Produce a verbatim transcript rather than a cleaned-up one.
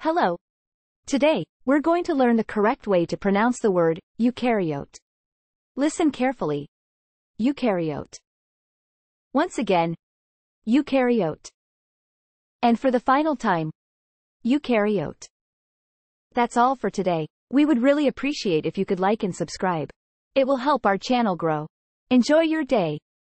Hello. Today, we're going to learn the correct way to pronounce the word eukaryote. Listen carefully. Eukaryote. Once again, eukaryote. And for the final time, eukaryote. That's all for today. We would really appreciate if you could like and subscribe. It will help our channel grow. Enjoy your day.